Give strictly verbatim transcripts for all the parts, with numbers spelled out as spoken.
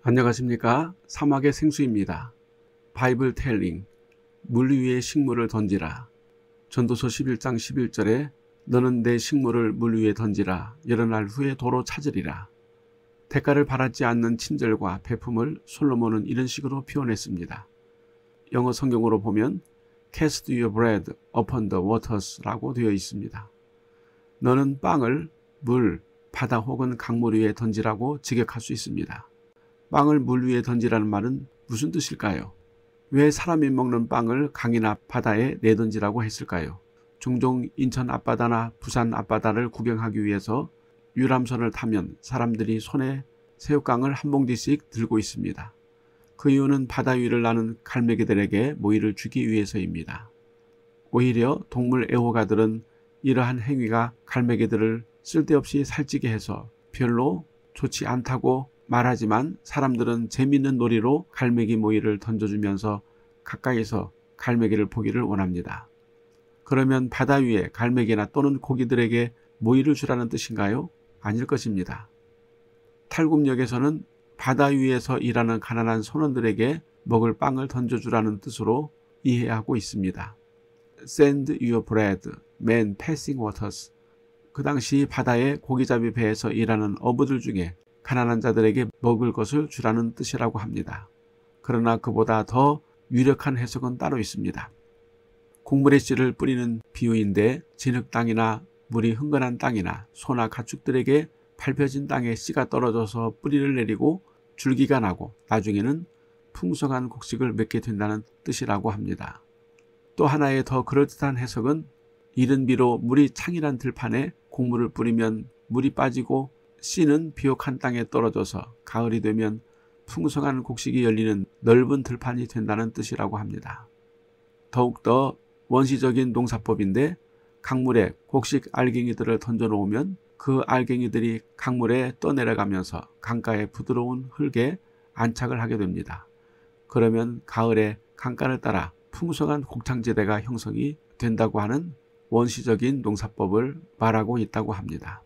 안녕하십니까. 사막의 생수입니다. 바이블 텔링, 물 위에 식물을 던지라. 전도서 십일 장 십일 절에 너는 내 식물을 물 위에 던지라. 여러 날 후에 도로 찾으리라. 대가를 바라지 않는 친절과 베품을 솔로몬은 이런 식으로 표현했습니다. 영어 성경으로 보면 Cast your bread upon the waters 라고 되어 있습니다. 너는 빵을 물, 바다 혹은 강물 위에 던지라고 직역할 수 있습니다. 빵을 물 위에 던지라는 말은 무슨 뜻일까요? 왜 사람이 먹는 빵을 강이나 바다에 내던지라고 했을까요? 종종 인천 앞바다나 부산 앞바다를 구경하기 위해서 유람선을 타면 사람들이 손에 새우깡을 한 봉지씩 들고 있습니다. 그 이유는 바다 위를 나는 갈매기들에게 모이를 주기 위해서입니다. 오히려 동물 애호가들은 이러한 행위가 갈매기들을 쓸데없이 살찌게 해서 별로 좋지 않다고 말하지만 사람들은 재미있는 놀이로 갈매기 모이를 던져주면서 가까이서 갈매기를 보기를 원합니다. 그러면 바다 위에 갈매기나 또는 고기들에게 모이를 주라는 뜻인가요? 아닐 것입니다. 탈굽역에서는 바다 위에서 일하는 가난한 선원들에게 먹을 빵을 던져주라는 뜻으로 이해하고 있습니다. Send your bread, man passing waters. 그 당시 바다의 고기잡이 배에서 일하는 어부들 중에 가난한 자들에게 먹을 것을 주라는 뜻이라고 합니다. 그러나 그보다 더 유력한 해석은 따로 있습니다. 곡물의 씨를 뿌리는 비유인데 진흙 땅이나 물이 흥건한 땅이나 소나 가축들에게 밟혀진 땅에 씨가 떨어져서 뿌리를 내리고 줄기가 나고 나중에는 풍성한 곡식을 맺게 된다는 뜻이라고 합니다. 또 하나의 더 그럴듯한 해석은 이른 비로 물이 창이란 들판에 곡물을 뿌리면 물이 빠지고 씨는 비옥한 땅에 떨어져서 가을이 되면 풍성한 곡식이 열리는 넓은 들판이 된다는 뜻이라고 합니다. 더욱더 원시적인 농사법인데 강물에 곡식 알갱이들을 던져놓으면 그 알갱이들이 강물에 떠내려가면서 강가의 부드러운 흙에 안착을 하게 됩니다. 그러면 가을에 강가를 따라 풍성한 곡창지대가 형성이 된다고 하는 원시적인 농사법을 말하고 있다고 합니다.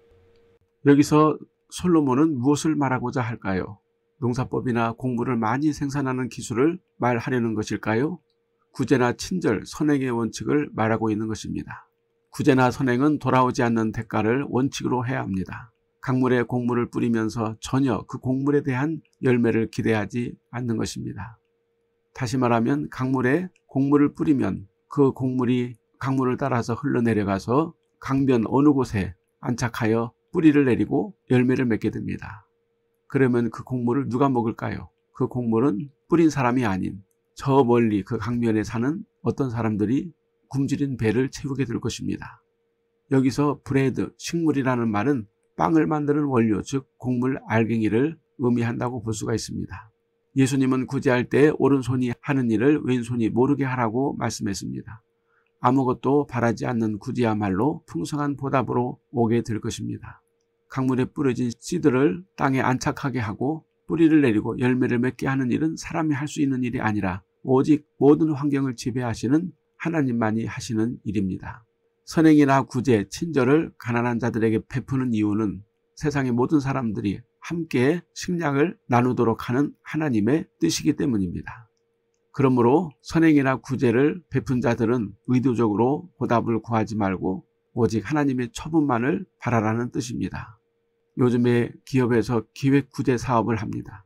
여기서 솔로몬은 무엇을 말하고자 할까요? 농사법이나 곡물을 많이 생산하는 기술을 말하려는 것일까요? 구제나 친절, 선행의 원칙을 말하고 있는 것입니다. 구제나 선행은 돌아오지 않는 대가를 원칙으로 해야 합니다. 강물에 곡물을 뿌리면서 전혀 그 곡물에 대한 열매를 기대하지 않는 것입니다. 다시 말하면 강물에 곡물을 뿌리면 그 곡물이 강물을 따라서 흘러내려가서 강변 어느 곳에 안착하여 뿌리를 내리고 열매를 맺게 됩니다. 그러면 그 곡물을 누가 먹을까요? 그 곡물은 뿌린 사람이 아닌 저 멀리 그 강변에 사는 어떤 사람들이 굶주린 배를 채우게 될 것입니다. 여기서 브레드, 식물이라는 말은 빵을 만드는 원료, 즉 곡물 알갱이를 의미한다고 볼 수가 있습니다. 예수님은 구제할 때 오른손이 하는 일을 왼손이 모르게 하라고 말씀했습니다. 아무것도 바라지 않는 구제야말로 풍성한 보답으로 오게 될 것입니다. 강물에 뿌려진 씨들을 땅에 안착하게 하고 뿌리를 내리고 열매를 맺게 하는 일은 사람이 할 수 있는 일이 아니라 오직 모든 환경을 지배하시는 하나님만이 하시는 일입니다. 선행이나 구제, 친절을 가난한 자들에게 베푸는 이유는 세상의 모든 사람들이 함께 식량을 나누도록 하는 하나님의 뜻이기 때문입니다. 그러므로 선행이나 구제를 베푼 자들은 의도적으로 보답을 구하지 말고 오직 하나님의 처분만을 바라라는 뜻입니다. 요즘에 기업에서 기획 구제 사업을 합니다.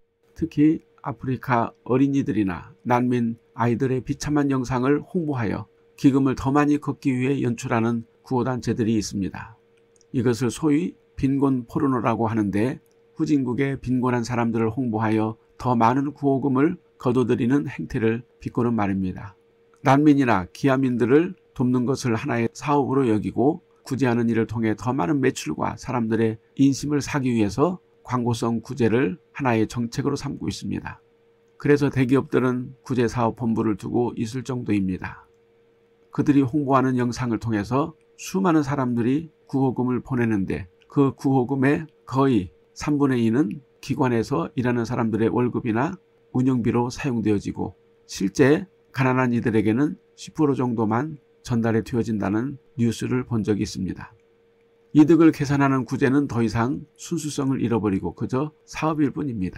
특히 아프리카 어린이들이나 난민 아이들의 비참한 영상을 홍보하여 기금을 더 많이 걷기 위해 연출하는 구호단체들이 있습니다. 이것을 소위 빈곤 포르노라고 하는데 후진국의 빈곤한 사람들을 홍보하여 더 많은 구호금을 거둬들이는 행태를 비꼬는 말입니다. 난민이나 기아민들을 돕는 것을 하나의 사업으로 여기고 구제하는 일을 통해 더 많은 매출과 사람들의 인심을 사기 위해서 광고성 구제를 하나의 정책으로 삼고 있습니다. 그래서 대기업들은 구제사업본부를 두고 있을 정도입니다. 그들이 홍보하는 영상을 통해서 수많은 사람들이 구호금을 보내는데 그 구호금의 거의 삼분의 이는 기관에서 일하는 사람들의 월급이나 운영비로 사용되어지고 실제 가난한 이들에게는 십 퍼센트 정도만 전달해 되어진다는 뉴스를 본 적이 있습니다. 이득을 계산하는 구제는 더 이상 순수성을 잃어버리고 그저 사업일 뿐입니다.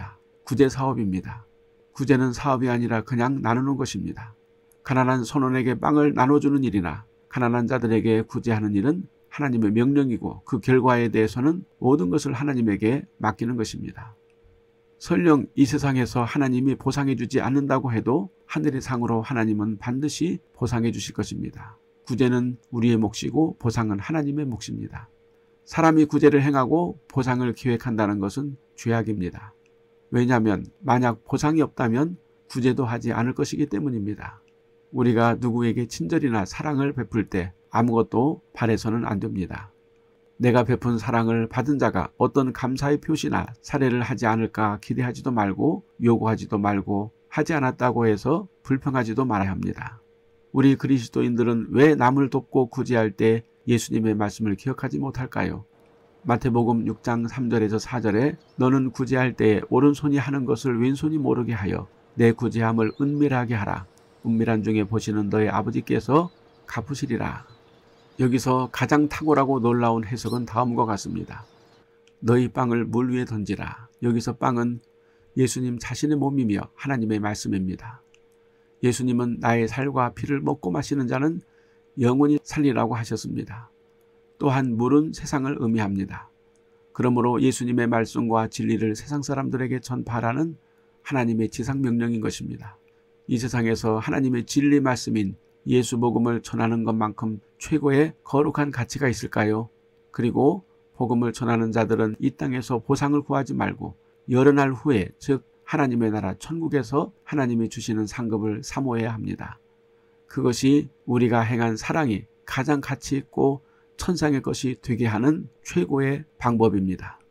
구제 사업입니다. 구제는 사업이 아니라 그냥 나누는 것입니다. 가난한 선원에게 빵을 나눠주는 일이나 가난한 자들에게 구제하는 일은 하나님의 명령이고 그 결과에 대해서는 모든 것을 하나님에게 맡기는 것입니다. 설령 이 세상에서 하나님이 보상해 주지 않는다고 해도 하늘의 상으로 하나님은 반드시 보상해 주실 것입니다. 구제는 우리의 몫이고 보상은 하나님의 몫입니다. 사람이 구제를 행하고 보상을 기획한다는 것은 죄악입니다. 왜냐하면 만약 보상이 없다면 구제도 하지 않을 것이기 때문입니다. 우리가 누구에게 친절이나 사랑을 베풀 때 아무것도 바래서는 안 됩니다. 내가 베푼 사랑을 받은 자가 어떤 감사의 표시나 사례를 하지 않을까 기대하지도 말고 요구하지도 말고 하지 않았다고 해서 불평하지도 말아야 합니다. 우리 그리스도인들은 왜 남을 돕고 구제할 때 예수님의 말씀을 기억하지 못할까요? 마태복음 육 장 삼 절에서 사 절에 너는 구제할 때에 오른손이 하는 것을 왼손이 모르게 하여 내 구제함을 은밀하게 하라. 은밀한 중에 보시는 너의 아버지께서 갚으시리라. 여기서 가장 탁월하고 놀라운 해석은 다음과 같습니다. 너희 빵을 물 위에 던지라. 여기서 빵은 예수님 자신의 몸이며 하나님의 말씀입니다. 예수님은 나의 살과 피를 먹고 마시는 자는 영원히 살리라고 하셨습니다. 또한 물은 세상을 의미합니다. 그러므로 예수님의 말씀과 진리를 세상 사람들에게 전파하라는 하나님의 지상명령인 것입니다. 이 세상에서 하나님의 진리 말씀인 예수 복음을 전하는 것만큼 최고의 거룩한 가치가 있을까요? 그리고 복음을 전하는 자들은 이 땅에서 보상을 구하지 말고 여러 날 후에 즉 하나님의 나라 천국에서 하나님이 주시는 상급을 사모해야 합니다. 그것이 우리가 행한 사랑이 가장 가치 있고 천상의 것이 되게 하는 최고의 방법입니다.